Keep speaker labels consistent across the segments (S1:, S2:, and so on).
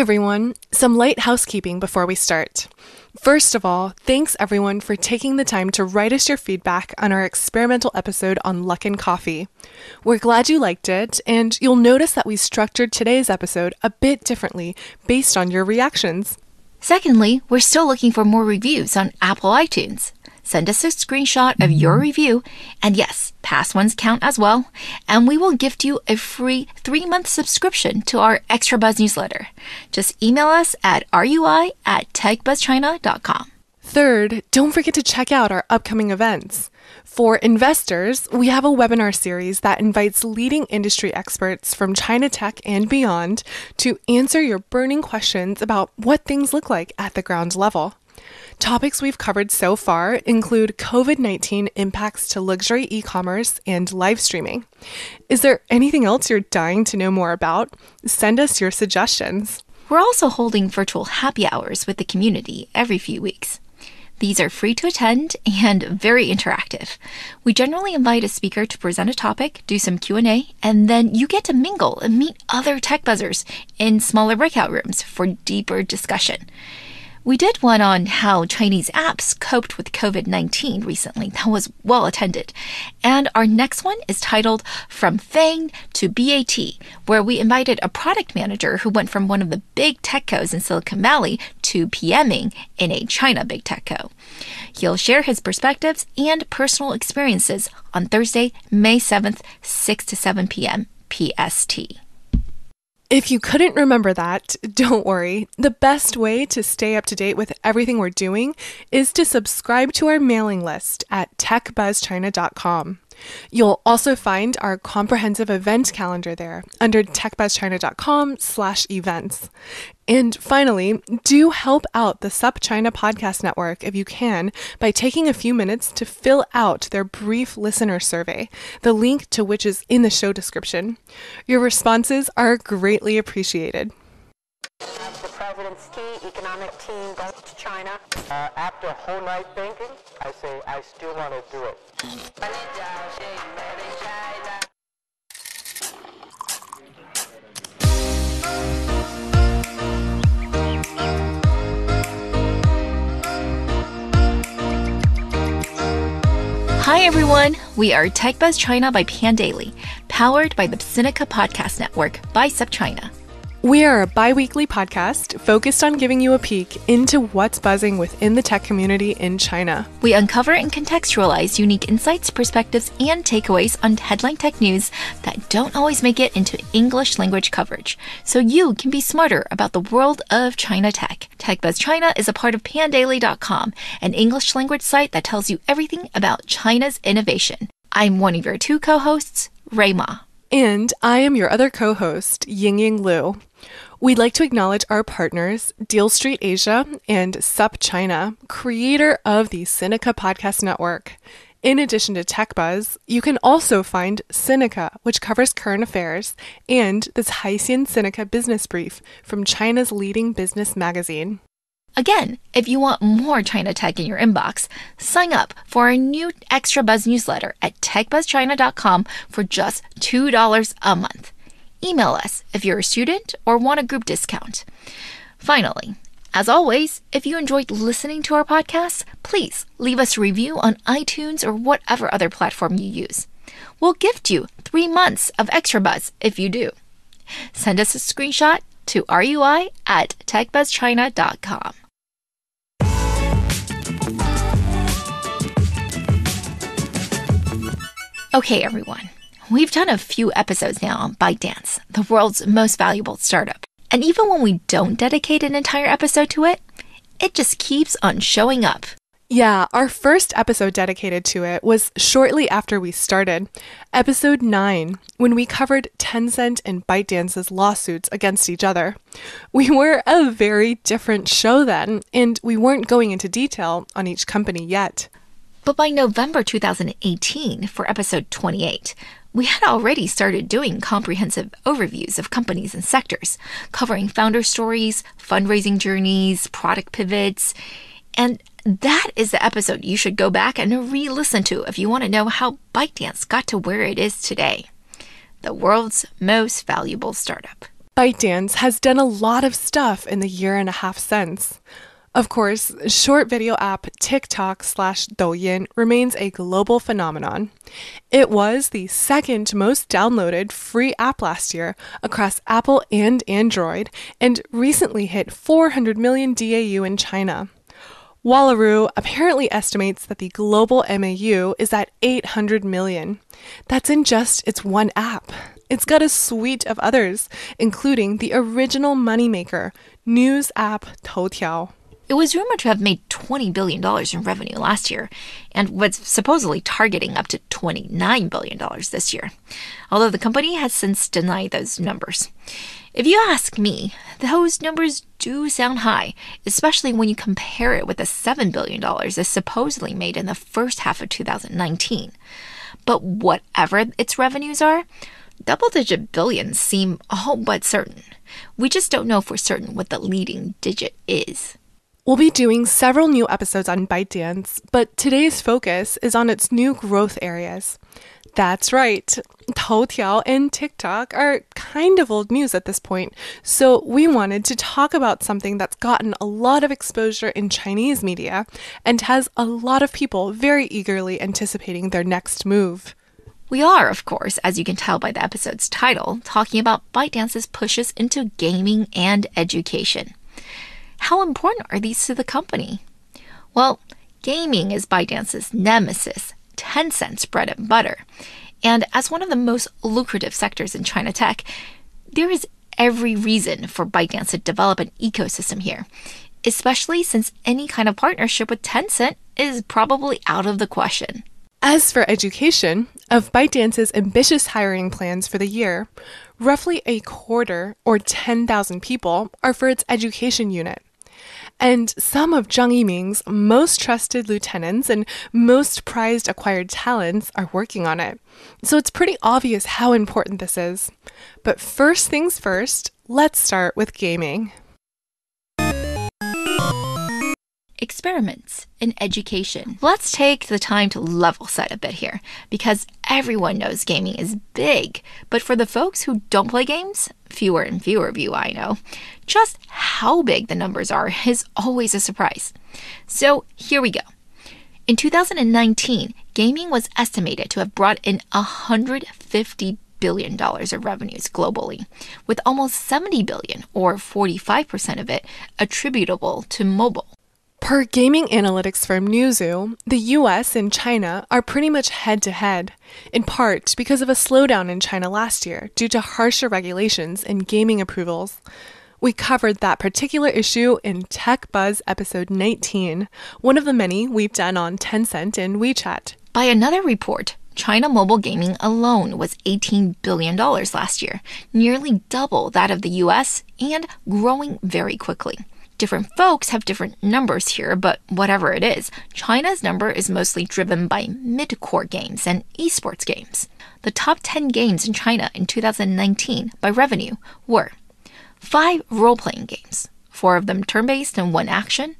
S1: everyone, some light housekeeping before we start. First of all, thanks everyone for taking the time to write us your feedback on our experimental episode on luck and coffee. We're glad you liked it, and you'll notice that we structured today's episode a bit differently based on your reactions.
S2: Secondly, we're still looking for more reviews on Apple iTunes. Send us a screenshot of your review, and yes, past ones count as well, and we will gift you a free 3-month subscription to our Extra Buzz newsletter. Just email us at rui@techbuzzchina.com.
S1: Third, don't forget to check out our upcoming events. For investors, we have a webinar series that invites leading industry experts from China tech and beyond to answer your burning questions about what things look like at the ground level. Topics we've covered so far include COVID-19 impacts to luxury e-commerce and live streaming. Is there anything else you're dying to know more about? Send us your suggestions.
S2: We're also holding virtual happy hours with the community every few weeks. These are free to attend and very interactive. We generally invite a speaker to present a topic, do some Q&A, and then you get to mingle and meet other tech buzzers in smaller breakout rooms for deeper discussion. We did one on how Chinese apps coped with COVID-19 recently. That was well attended. And our next one is titled From Fang to BAT, where we invited a product manager who went from one of the big tech cos in Silicon Valley to PMing in a China big tech co. He'll share his perspectives and personal experiences on Thursday, May 7th, 6 to 7 p.m. PST.
S1: If you couldn't remember that, don't worry. The best way to stay up to date with everything we're doing is to subscribe to our mailing list at techbuzzchina.com. You'll also find our comprehensive event calendar there under techbuzzchina.com/events. And finally, do help out the Sup China Podcast Network if you can by taking a few minutes to fill out their brief listener survey, the link to which is in the show description. Your responses are greatly appreciated.
S3: The president's key economic team goes to China. After a whole night thinking, I say I still want to do it.
S2: Hi everyone, we are Tech Buzz China by Pandaily, powered by the Sinica Podcast Network by Sup China.
S1: We are a bi-weekly podcast focused on giving you a peek into what's buzzing within the tech community in China.
S2: We uncover and contextualize unique insights, perspectives, and takeaways on headline tech news that don't always make it into English language coverage, so you can be smarter about the world of China tech. Tech Buzz China is a part of pandaily.com, an English language site that tells you everything about China's innovation. I'm one of your two co-hosts, Rui Ma.
S1: And I am your other co-host, Yingying Liu. We'd like to acknowledge our partners, Deal Street Asia and Sup China, creator of the Sinica Podcast Network. In addition to Tech Buzz, you can also find Sinica, which covers current affairs, and this Haitian Sinica Business Brief from China's leading business magazine.
S2: Again, if you want more China tech in your inbox, sign up for our new Extra Buzz newsletter at techbuzzchina.com for just $2 a month. Email us if you're a student or want a group discount. Finally, as always, if you enjoyed listening to our podcast, please leave us a review on iTunes or whatever other platform you use. We'll gift you 3 months of Extra Buzz if you do. Send us a screenshot to rui@techbuzzchina.com. Okay, everyone. We've done a few episodes now on Bytedance, the world's most valuable startup. And even when we don't dedicate an entire episode to it, it just keeps on showing up.
S1: Yeah, our first episode dedicated to it was shortly after we started, episode 9, when we covered Tencent and Bytedance's lawsuits against each other. We were a very different show then, and we weren't going into detail on each company yet.
S2: But by November 2018, for episode 28, we had already started doing comprehensive overviews of companies and sectors, covering founder stories, fundraising journeys, product pivots, and that is the episode you should go back and re-listen to if you want to know how Bytedance got to where it is today, the world's most valuable startup.
S1: Bytedance has done a lot of stuff in the year and a half since. Of course, short video app TikTok/Douyin remains a global phenomenon. It was the second most downloaded free app last year across Apple and Android and recently hit 400 million DAU in China. Wallaroo apparently estimates that the global MAU is at 800 million. That's in just its one app. It's got a suite of others, including the original moneymaker, news app Toutiao.
S2: It was rumored to have made $20 billion in revenue last year and was supposedly targeting up to $29 billion this year, although the company has since denied those numbers. If you ask me, those numbers do sound high, especially when you compare it with the $7 billion it supposedly made in the first half of 2019. But whatever its revenues are, double-digit billions seem all but certain. We just don't know for certain what the leading digit is.
S1: We'll be doing several new episodes on Bytedance, but today's focus is on its new growth areas. That's right, Toutiao and TikTok are kind of old news at this point, so we wanted to talk about something that's gotten a lot of exposure in Chinese media and has a lot of people very eagerly anticipating their next move.
S2: We are, of course, as you can tell by the episode's title, talking about Bytedance's pushes into gaming and education. How important are these to the company? Well, gaming is Bytedance's nemesis, Tencent's bread and butter. And as one of the most lucrative sectors in China tech, there is every reason for Bytedance to develop an ecosystem here, especially since any kind of partnership with Tencent is probably out of the question.
S1: As for education, of Bytedance's ambitious hiring plans for the year, roughly a quarter, or 10,000 people, are for its education unit. And some of Zhang Yiming's most trusted lieutenants and most prized acquired talents are working on it. So it's pretty obvious how important this is. But first things first, let's start with gaming.
S2: Experiments in education. Let's take the time to level set a bit here, because everyone knows gaming is big, but for the folks who don't play games, fewer and fewer of you I know, just how big the numbers are is always a surprise. So here we go. In 2019, gaming was estimated to have brought in $150 billion of revenues globally, with almost $70 billion, or 45% of it, attributable to mobile.
S1: Per gaming analytics firm Newzoo, the US and China are pretty much head-to-head, in part because of a slowdown in China last year due to harsher regulations and gaming approvals. We covered that particular issue in Tech Buzz episode 19, one of the many we've done on Tencent and WeChat.
S2: By another report, China mobile gaming alone was $18 billion last year, nearly double that of the US and growing very quickly. Different folks have different numbers here, but whatever it is, China's number is mostly driven by mid-core games and esports games. The top 10 games in China in 2019 by revenue were 5 role-playing games, 4 of them turn-based and 1 action,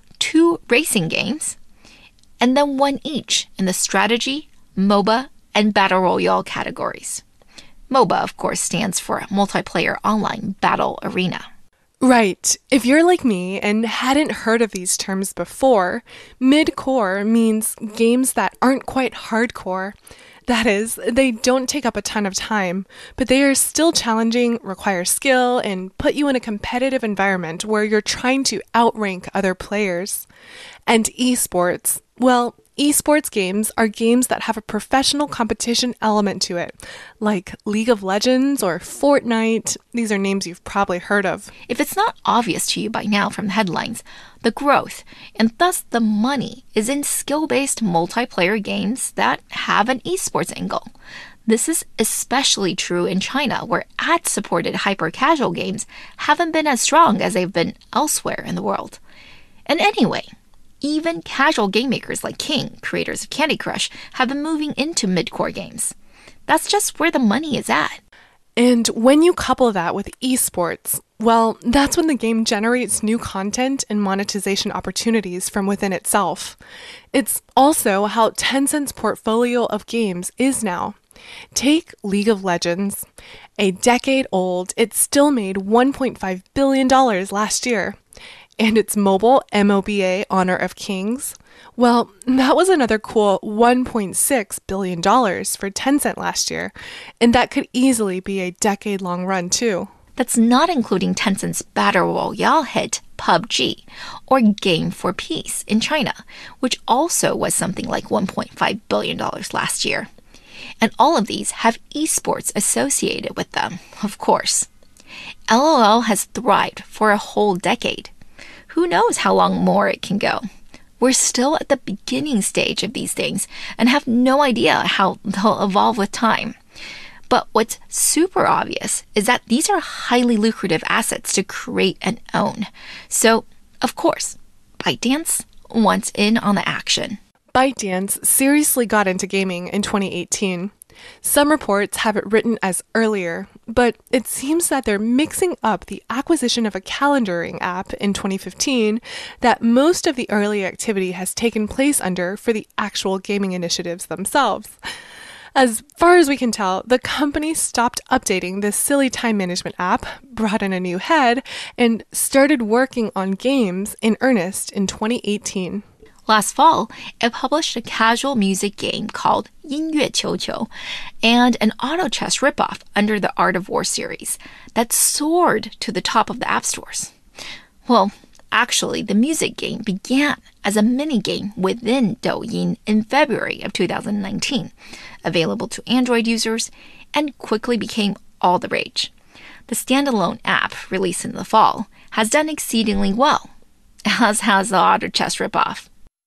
S2: 2 racing games, and then 1 each in the strategy, MOBA, and Battle Royale categories. MOBA, of course, stands for Multiplayer Online Battle Arena.
S1: Right. If you're like me and hadn't heard of these terms before, mid-core means games that aren't quite hardcore. That is, they don't take up a ton of time, but they are still challenging, require skill, and put you in a competitive environment where you're trying to outrank other players. And esports, well, esports games are games that have a professional competition element to it, like League of Legends or Fortnite. These are names you've probably heard of.
S2: If it's not obvious to you by now from the headlines, the growth, and thus the money, is in skill-based multiplayer games that have an esports angle. This is especially true in China, where ad-supported hyper-casual games haven't been as strong as they've been elsewhere in the world. And anyway, even casual game makers like King, creators of Candy Crush, have been moving into mid-core games. That's just where the money is at.
S1: And when you couple that with esports, well, that's when the game generates new content and monetization opportunities from within itself. It's also how Tencent's portfolio of games is now. Take League of Legends. A decade old, it still made $1.5 billion last year. And its mobile MOBA Honor of Kings, well, that was another cool $1.6 billion for Tencent last year, and that could easily be a decade-long run too.
S2: That's not including Tencent's battle royale hit PUBG, or Game for Peace in China, which also was something like $1.5 billion last year. And all of these have esports associated with them, of course. LOL has thrived for a whole decade. Who knows how long more it can go? We're still at the beginning stage of these things and have no idea how they'll evolve with time. But what's super obvious is that these are highly lucrative assets to create and own. So, of course, Bytedance wants in on the action.
S1: Bytedance seriously got into gaming in 2018. Some reports have it written as earlier, but it seems that they're mixing up the acquisition of a calendaring app in 2015 that most of the early activity has taken place under for the actual gaming initiatives themselves. As far as we can tell, the company stopped updating this silly time management app, brought in a new head, and started working on games in earnest in 2018.
S2: Last fall, it published a casual music game called 音乐球球 and an auto chess ripoff under the Art of War series that soared to the top of the app stores. Well, actually, the music game began as a mini-game within Douyin in February of 2019, available to Android users, and quickly became all the rage. The standalone app, released in the fall, has done exceedingly well, as has the auto chess ripoff.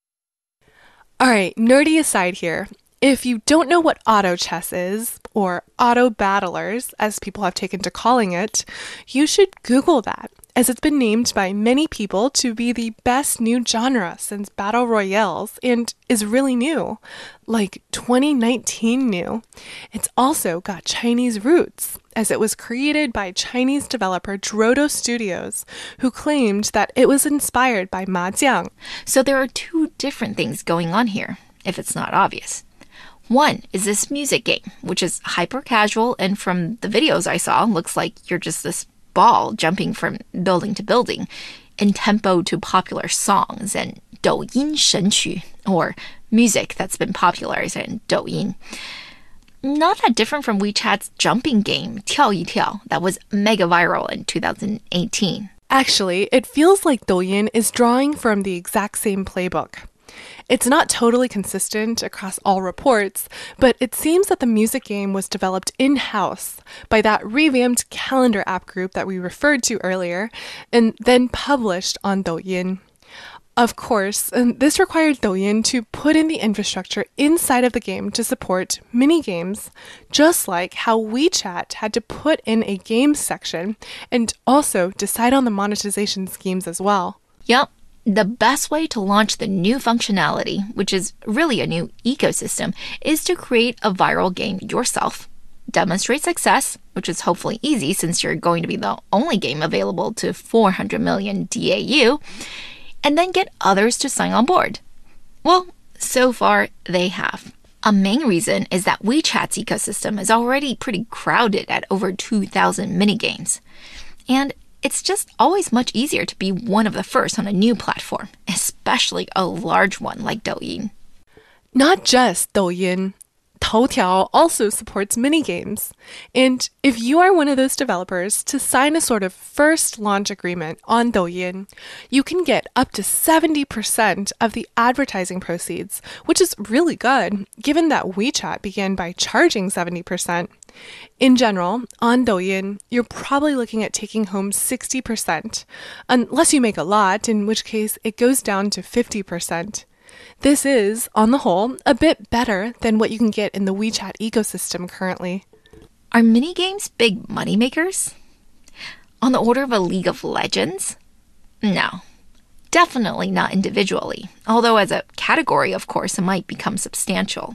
S1: Alright, nerdy aside here. If you don't know what auto chess is, or auto battlers, as people have taken to calling it, you should Google that, as it's been named by many people to be the best new genre since battle royales and is really new, like 2019 new. It's also got Chinese roots, as it was created by Chinese developer Drodo Studios, who claimed that it was inspired by mahjong.
S2: So there are two different things going on here, if it's not obvious. One is this music game, which is hyper casual, and from the videos I saw, looks like you're just this ball jumping from building to building in tempo to popular songs and 抖音神曲, or music that's been popularized in Douyin. Not that different from WeChat's jumping game 跳一跳 that was mega viral in 2018.
S1: Actually, it feels like Douyin is drawing from the exact same playbook. It's not totally consistent across all reports, but it seems that the music game was developed in-house by that revamped calendar app group that we referred to earlier, and then published on Douyin. Of course, this required Douyin to put in the infrastructure inside of the game to support mini-games, just like how WeChat had to put in a games section and also decide on the monetization schemes as well.
S2: Yep. The best way to launch the new functionality, which is really a new ecosystem, is to create a viral game yourself, demonstrate success, which is hopefully easy since you're going to be the only game available to 400 million DAU, and then get others to sign on board. Well, so far they have. A main reason is that WeChat's ecosystem is already pretty crowded at over 2,000 minigames. And it's just always much easier to be one of the first on a new platform, especially a large one like Douyin.
S1: Not just Douyin. Toutiao also supports minigames. And if you are one of those developers to sign a sort of first launch agreement on Douyin, you can get up to 70% of the advertising proceeds, which is really good, given that WeChat began by charging 70%. In general, on Douyin, you're probably looking at taking home 60%, unless you make a lot, in which case it goes down to 50%. This is, on the whole, a bit better than what you can get in the WeChat ecosystem currently.
S2: Are minigames big moneymakers? On the order of a League of Legends? No. Definitely not individually, although as a category, of course, it might become substantial.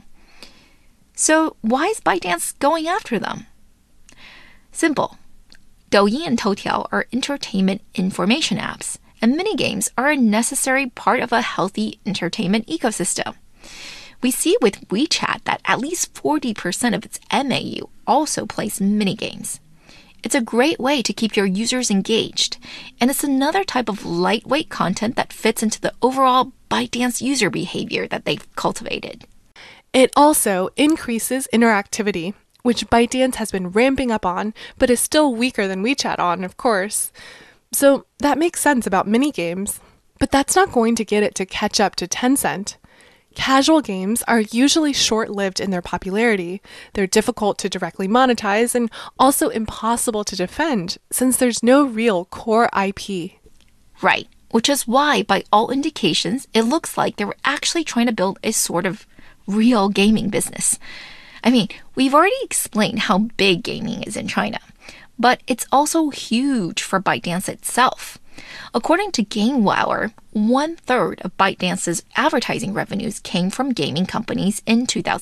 S2: So why is Bytedance going after them? Simple. Douyin and Toutiao are entertainment information apps, and minigames are a necessary part of a healthy entertainment ecosystem. We see with WeChat that at least 40% of its MAU also plays minigames. It's a great way to keep your users engaged, and it's another type of lightweight content that fits into the overall Bytedance user behavior that they've cultivated.
S1: It also increases interactivity, which Bytedance has been ramping up on, but is still weaker than WeChat on, of course. So that makes sense about minigames, but that's not going to get it to catch up to Tencent. Casual games are usually short-lived in their popularity. They're difficult to directly monetize and also impossible to defend since there's no real core IP.
S2: Right, which is why, by all indications, it looks like they were actually trying to build a sort of real gaming business. I mean, we've already explained how big gaming is in China, but it's also huge for Bytedance itself. According to GameWower, 1/3 of Bytedance's advertising revenues came from gaming companies in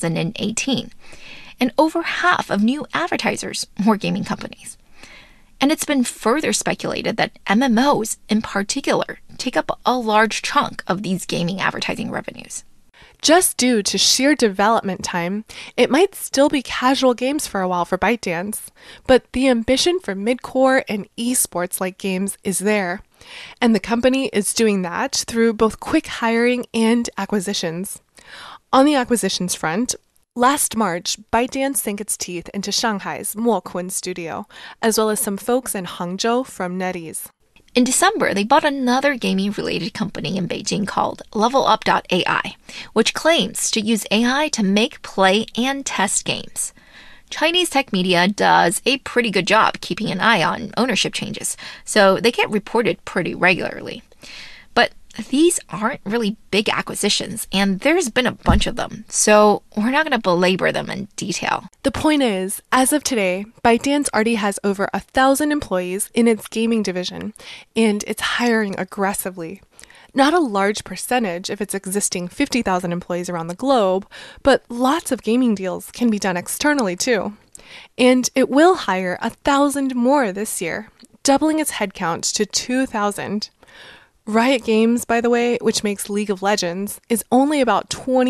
S2: 2018, and over half of new advertisers were gaming companies. And it's been further speculated that MMOs, in particular, take up a large chunk of these gaming advertising revenues.
S1: Just due to sheer development time, it might still be casual games for a while for Bytedance, but the ambition for mid-core and esports-like games is there, and the company is doing that through both quick hiring and acquisitions. On the acquisitions front, last March, Bytedance sank its teeth into Shanghai's Mokun studio, as well as some folks in Hangzhou from NetEase.
S2: In December, they bought another gaming-related company in Beijing called LevelUp.ai, which claims to use AI to make, play, and test games. Chinese tech media does a pretty good job keeping an eye on ownership changes, so they get reported pretty regularly. But these aren't really big acquisitions, and there's been a bunch of them, so we're not going to belabor them in detail.
S1: The point is, as of today, Bytedance already has over 1,000 employees in its gaming division, and it's hiring aggressively. Not a large percentage of its existing 50,000 employees around the globe, but lots of gaming deals can be done externally too. And it will hire 1,000 more this year, doubling its headcount to 2,000. Riot Games, by the way, which makes League of Legends, is only about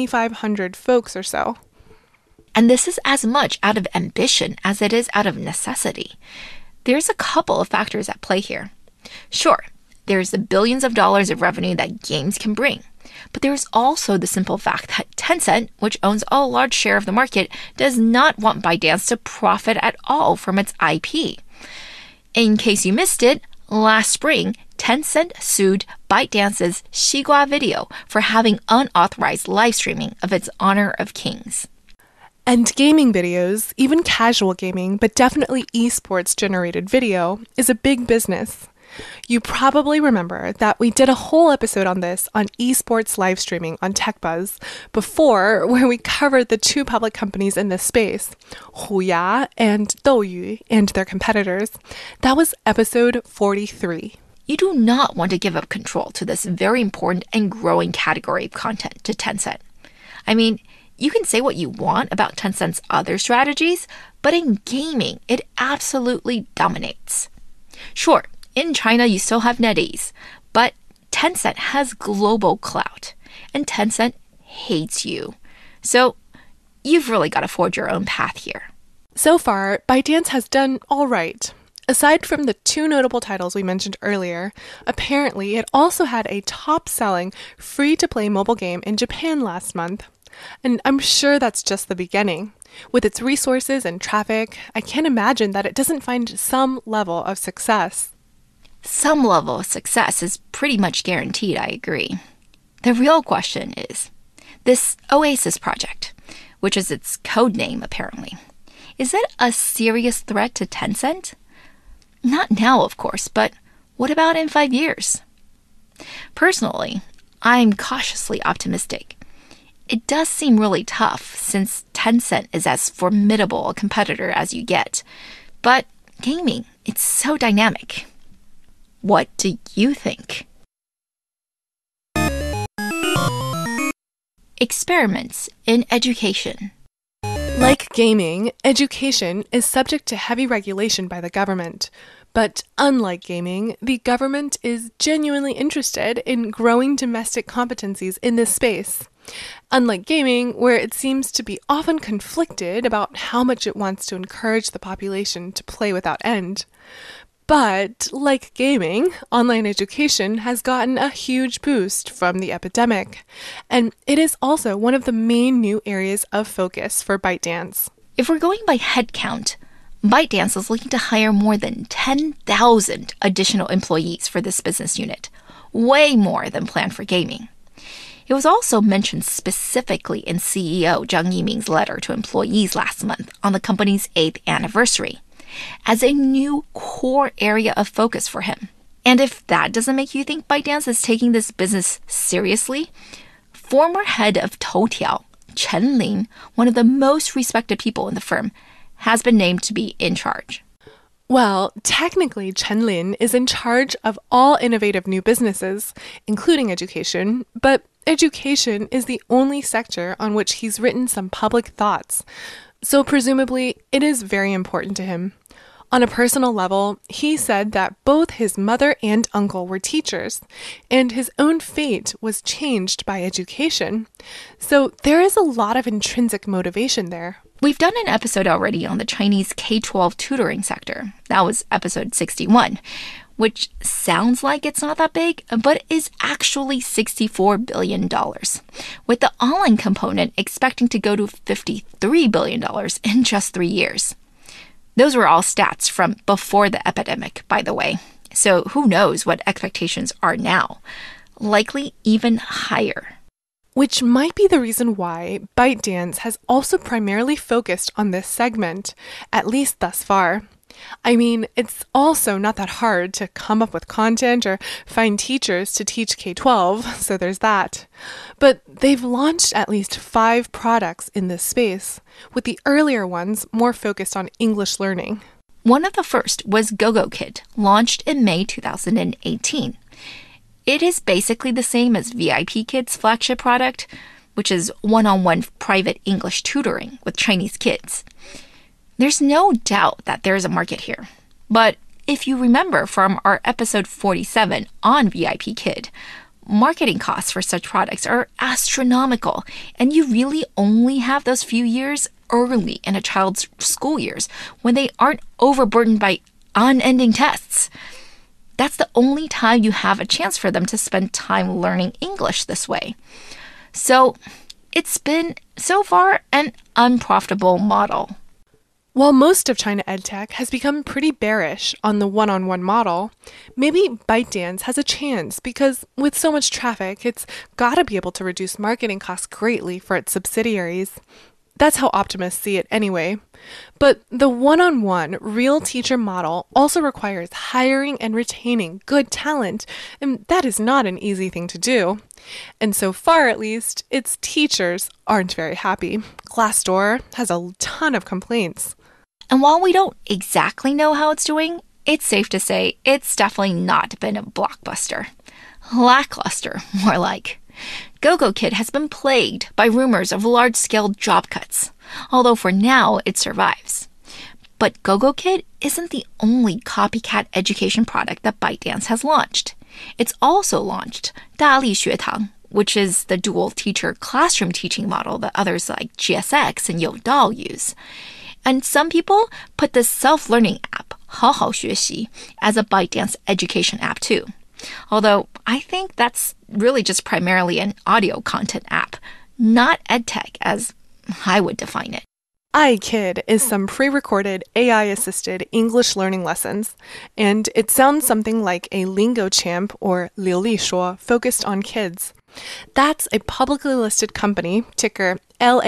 S1: 2,500 folks or so.
S2: And this is as much out of ambition as it is out of necessity. There's a couple of factors at play here. Sure, there's the billions of dollars of revenue that games can bring. But there's also the simple fact that Tencent, which owns a large share of the market, does not want Bytedance to profit at all from its IP. In case you missed it, last spring, Tencent sued Bytedance's Xigua Video for having unauthorized live streaming of its Honor of Kings.
S1: And gaming videos, even casual gaming, but definitely esports generated video, is a big business. You probably remember that we did a whole episode on this on esports live streaming on TechBuzz before, where we covered the two public companies in this space, Huya and Douyu, and their competitors. That was episode 43.
S2: You do not want to give up control to this very important and growing category of content to Tencent. I mean, you can say what you want about Tencent's other strategies, but in gaming, it absolutely dominates. Sure, in China, you still have NetEase, but Tencent has global clout, and Tencent hates you. So you've really got to forge your own path here.
S1: So far, Bytedance has done all right. Aside from the two notable titles we mentioned earlier, apparently it also had a top-selling free-to-play mobile game in Japan last month. And I'm sure that's just the beginning. With its resources and traffic, I can't imagine that it doesn't find some level of success.
S2: Some level of success is pretty much guaranteed, I agree. The real question is, this Oasis project, which is its code name apparently, is it a serious threat to Tencent? Not now, of course, but what about in 5 years? Personally, I'm cautiously optimistic. It does seem really tough since Tencent is as formidable a competitor as you get. But gaming, it's so dynamic. What do you think? Experiments in education.
S1: Like gaming, education is subject to heavy regulation by the government. But unlike gaming, the government is genuinely interested in growing domestic competencies in this space. Unlike gaming, where it seems to be often conflicted about how much it wants to encourage the population to play without end. But, like gaming, online education has gotten a huge boost from the epidemic, and it is also one of the main new areas of focus for Bytedance.
S2: If we're going by headcount, Bytedance is looking to hire more than 10,000 additional employees for this business unit, way more than planned for gaming. It was also mentioned specifically in CEO Zhang Yiming's letter to employees last month on the company's 8th anniversary, as a new core area of focus for him. And if that doesn't make you think Bytedance is taking this business seriously, former head of Toutiao, Chen Lin, one of the most respected people in the firm, has been named to be in charge.
S1: Well, technically, Chen Lin is in charge of all innovative new businesses, including education, but education is the only sector on which he's written some public thoughts. So presumably, it is very important to him. On a personal level, he said that both his mother and uncle were teachers, and his own fate was changed by education. So there is a lot of intrinsic motivation there.
S2: We've done an episode already on the Chinese K-12 tutoring sector. That was episode 61, which sounds like it's not that big, but is actually $64 billion, with the online component expecting to go to $53 billion in just 3 years. Those were all stats from before the epidemic, by the way. So who knows what expectations are now? Likely even higher.
S1: Which might be the reason why Bytedance has also primarily focused on this segment, at least thus far. I mean, it's also not that hard to come up with content or find teachers to teach K-12, so there's that. But they've launched at least 5 products in this space, with the earlier ones more focused on English learning.
S2: One of the first was GoGo Kid, launched in May 2018. It is basically the same as VIP Kid's flagship product, which is one-on-one private English tutoring with Chinese kids. There's no doubt that there is a market here. But if you remember from our episode 47 on VIP Kid, marketing costs for such products are astronomical, and you really only have those few years early in a child's school years when they aren't overburdened by unending tests. That's the only time you have a chance for them to spend time learning English this way. So it's been, so far, an unprofitable model.
S1: While most of China EdTech has become pretty bearish on the one-on-one model, maybe Bytedance has a chance because with so much traffic, it's got to be able to reduce marketing costs greatly for its subsidiaries. That's how optimists see it anyway. But the one-on-one real teacher model also requires hiring and retaining good talent, and that is not an easy thing to do. And so far, at least, its teachers aren't very happy. Glassdoor has a ton of complaints.
S2: And while we don't exactly know how it's doing, it's safe to say it's definitely not been a blockbuster. Lackluster, more like. GoGo Kid has been plagued by rumors of large-scale job cuts, although for now it survives. But GoGo Kid isn't the only copycat education product that Bytedance has launched. It's also launched 大力学堂, which is the dual-teacher classroom teaching model that others like GSX and Youdao use. And some people put this self-learning app, 好好学习, as a Bytedance education app too. Although I think that's really just primarily an audio content app, not edtech as I would define it.
S1: iKid is some pre-recorded AI-assisted English learning lessons, and it sounds something like a Lingo Champ or 流利说 focused on kids. That's a publicly listed company, ticker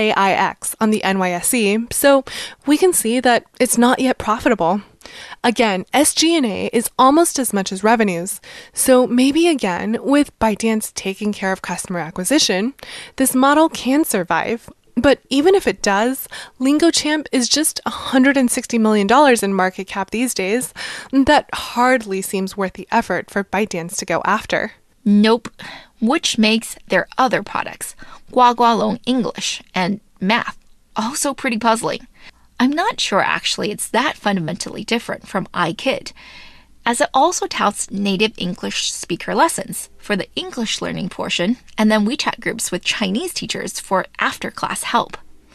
S1: LAIX, on the NYSE, so we can see that it's not yet profitable. Again, SG&A is almost as much as revenues, so maybe again, with Bytedance taking care of customer acquisition, this model can survive. But even if it does, LingoChamp is just $160 million in market cap these days. That hardly seems worth the effort for Bytedance to go after.
S2: Nope. Which makes their other products, 呱呱龙 English and Math, also pretty puzzling. I'm not sure actually it's that fundamentally different from iKid. as it also touts native English speaker lessons for the English learning portion, and then WeChat groups with Chinese teachers for after-class help.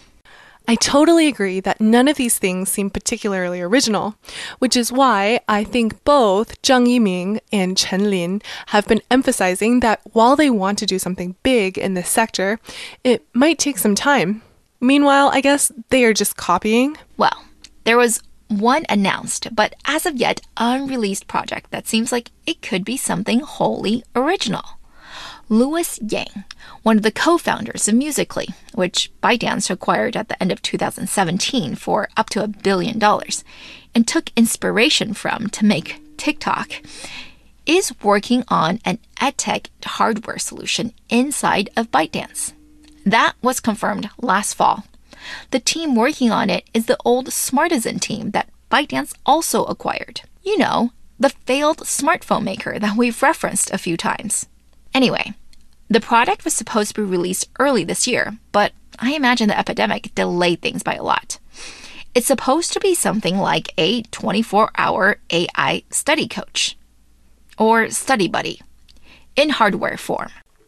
S1: I totally agree that none of these things seem particularly original, which is why I think both Zhang Yiming and Chen Lin have been emphasizing that while they want to do something big in this sector, it might take some time. Meanwhile, I guess they are just copying.
S2: Well, there was one announced, but as of yet unreleased project that seems like it could be something wholly original. Louis Yang, one of the co-founders of Musical.ly, which Bytedance acquired at the end of 2017 for up to $1 billion, and took inspiration from to make TikTok, is working on an edtech hardware solution inside of Bytedance. That was confirmed last fall. The team working on it is the old Smartisan team that Bytedance also acquired. You know, the failed smartphone maker that we've referenced a few times. Anyway, the product was supposed to be released early this year, but I imagine the epidemic delayed things by a lot. It's supposed to be something like a 24-hour AI study coach or study buddy in hardware form.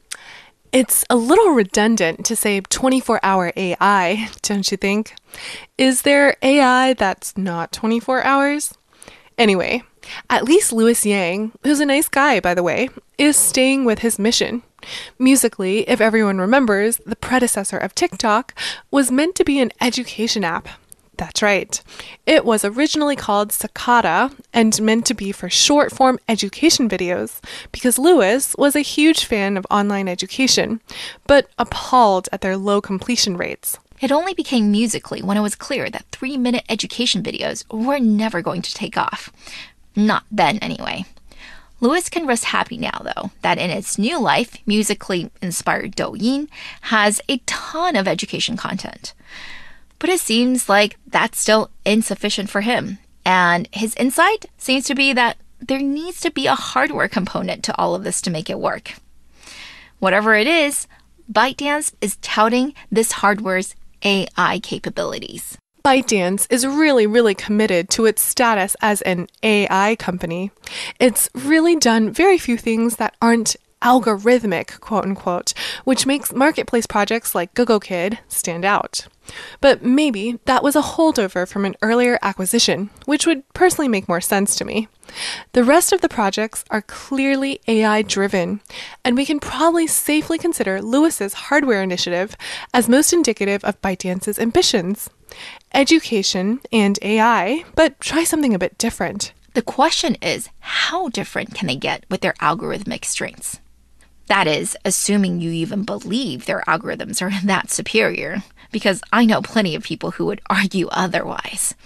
S1: It's a little redundant to say 24-hour AI, don't you think? Is there AI that's not 24 hours? Anyway, at least Louis Yang, who's a nice guy, by the way, is staying with his mission. Musical.ly, if everyone remembers, the predecessor of TikTok, was meant to be an education app. That's right. It was originally called Cicada and meant to be for short-form education videos because Louis was a huge fan of online education, but appalled at their low completion rates.
S2: It only became Musical.ly when it was clear that 3-minute education videos were never going to take off. Not then, anyway. Louis can rest happy now, though, that in its new life, Musical.ly-inspired Douyin has a ton of education content. But it seems like that's still insufficient for him. And his insight seems to be that there needs to be a hardware component to all of this to make it work. Whatever it is, Bytedance is touting this hardware's AI capabilities.
S1: Bytedance is really committed to its status as an AI company. It's really done very few things that aren't algorithmic, quote-unquote, which makes marketplace projects like GoGoKid stand out. But maybe that was a holdover from an earlier acquisition, which would personally make more sense to me. The rest of the projects are clearly AI-driven, and we can probably safely consider Louis's hardware initiative as most indicative of Bytedance's ambitions. Education and AI, but try something a bit different.
S2: The question is, how different can they get with their algorithmic strengths? That is, assuming you even believe their algorithms are that superior, because I know plenty of people who would argue otherwise.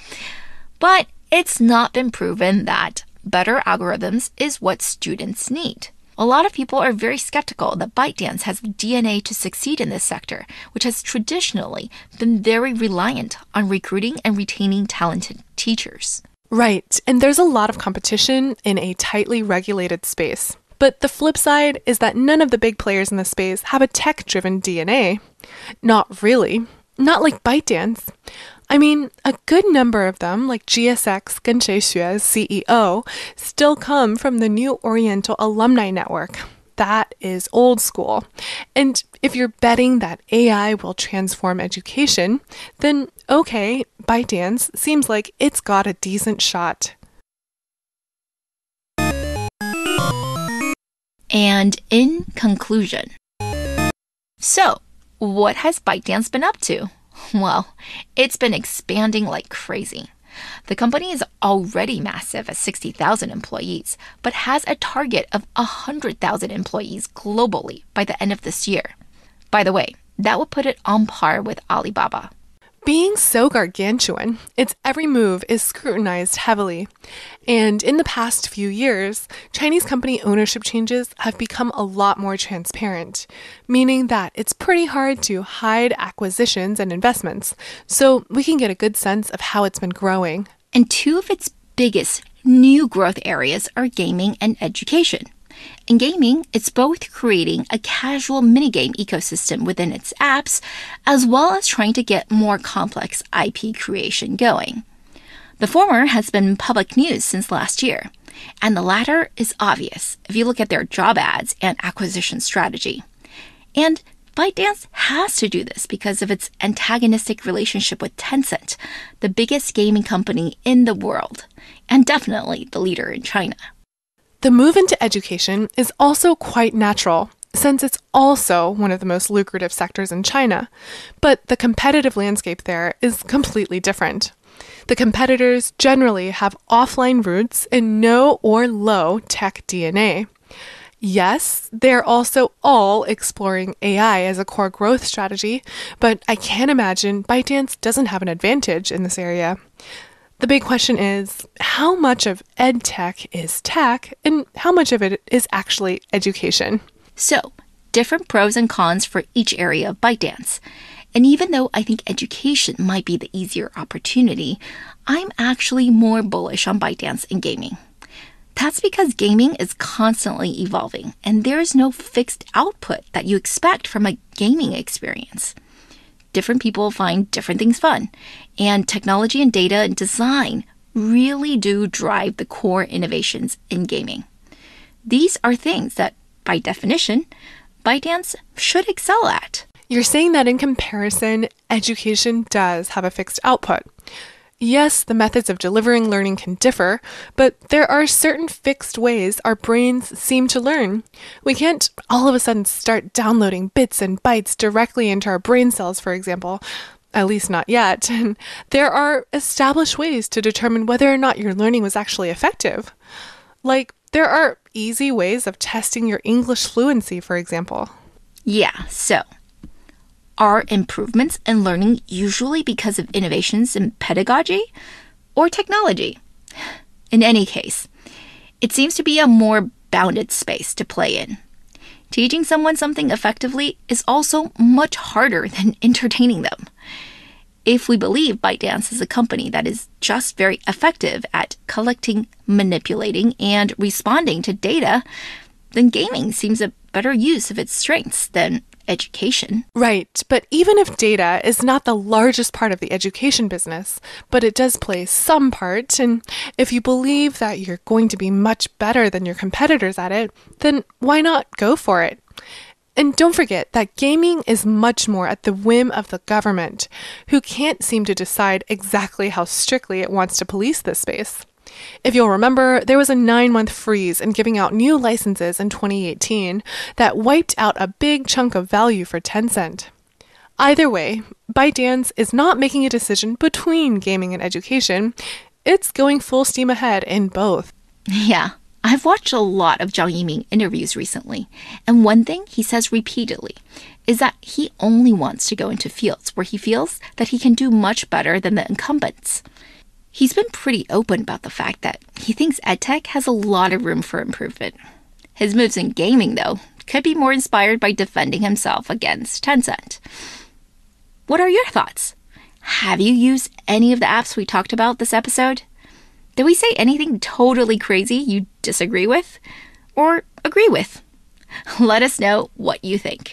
S2: But it's not been proven that better algorithms is what students need. A lot of people are very skeptical that Bytedance has DNA to succeed in this sector, which has traditionally been very reliant on recruiting and retaining talented teachers.
S1: Right, and there's a lot of competition in a tightly regulated space. But the flip side is that none of the big players in the space have a tech-driven DNA. Not really. Not like Bytedance. I mean, a good number of them, like GSX Genshexue's CEO, still come from the New Oriental Alumni Network. That is old school. And if you're betting that AI will transform education, then okay, Bytedance seems like it's got a decent shot.
S2: And in conclusion, so what has Bytedance been up to? Well, it's been expanding like crazy. The company is already massive at 60,000 employees, but has a target of 100,000 employees globally by the end of this year. By the way, that would put it on par with Alibaba.
S1: Being so gargantuan, its every move is scrutinized heavily. And in the past few years, Chinese company ownership changes have become a lot more transparent, meaning that it's pretty hard to hide acquisitions and investments, so we can get a good sense of how it's been growing.
S2: And two of its biggest new growth areas are gaming and education. In gaming, it's both creating a casual minigame ecosystem within its apps, as well as trying to get more complex IP creation going. The former has been public news since last year, And the latter is obvious if you look at their job ads and acquisition strategy. And Bytedance has to do this because of its antagonistic relationship with Tencent, the biggest gaming company in the world, and definitely the leader in China.
S1: The move into education is also quite natural, since it's also one of the most lucrative sectors in China, but the competitive landscape there is completely different. The competitors generally have offline roots and no or low tech DNA. Yes, they're also all exploring AI as a core growth strategy, but I can't imagine Bytedance doesn't have an advantage in this area. The big question is, how much of ed tech is tech and how much of it is actually education?
S2: So, different pros and cons for each area of Bytedance. And even though I think education might be the easier opportunity, I'm actually more bullish on Bytedance in gaming. That's because gaming is constantly evolving, and there's no fixed output that you expect from a gaming experience. Different people find different things fun, and technology and data and design really do drive the core innovations in gaming. These are things that, by definition, Bytedance should excel at.
S1: You're saying that in comparison, education does have a fixed output. Yes, the methods of delivering learning can differ, but there are certain fixed ways our brains seem to learn. We can't all of a sudden start downloading bits and bytes directly into our brain cells, for example. At least not yet. And there are established ways to determine whether or not your learning was actually effective. Like, there are easy ways of testing your English fluency, for example.
S2: Yeah, so are improvements in learning usually because of innovations in pedagogy or technology? In any case, it seems to be a more bounded space to play in. Teaching someone something effectively is also much harder than entertaining them. If we believe Bytedance is a company that is just very effective at collecting, manipulating, and responding to data, then gaming seems a better use of its strengths than education.
S1: Right, but even if data is not the largest part of the education business, but it does play some part, and if you believe that you're going to be much better than your competitors at it, then why not go for it? And don't forget that gaming is much more at the whim of the government, who can't seem to decide exactly how strictly it wants to police this space. If you'll remember, there was a 9-month freeze in giving out new licenses in 2018 that wiped out a big chunk of value for Tencent. Either way, Bytedance is not making a decision between gaming and education. It's going full steam ahead in both.
S2: Yeah, I've watched a lot of Zhang Yiming interviews recently, and one thing he says repeatedly is that he only wants to go into fields where he feels that he can do much better than the incumbents. He's been pretty open about the fact that he thinks edtech has a lot of room for improvement. His moves in gaming, though, could be more inspired by defending himself against Tencent. What are your thoughts? Have you used any of the apps we talked about this episode? Did we say anything totally crazy you disagree with or agree with? Let us know what you think.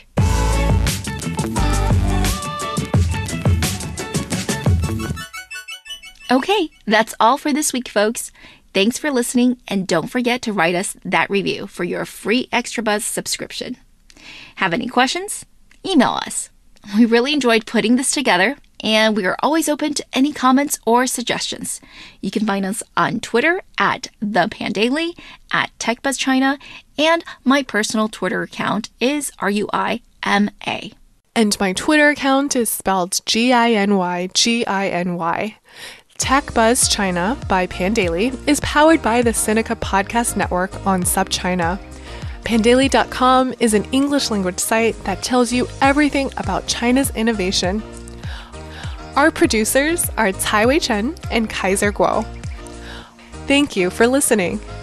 S2: Okay, that's all for this week, folks. Thanks for listening, and don't forget to write us that review for your free Extra Buzz subscription. Have any questions? Email us. We really enjoyed putting this together, and we are always open to any comments or suggestions. You can find us on Twitter at ThePandaily, at TechBuzzChina, and my personal Twitter account is RUIMA.
S1: And my Twitter account is spelled GINYGINY. Tech Buzz China by Pandaily is powered by the Sinica Podcast Network on SubChina. Pandaily.com is an English language site that tells you everything about China's innovation. Our producers are Cai Wei Chen and Kaiser Guo. Thank you for listening.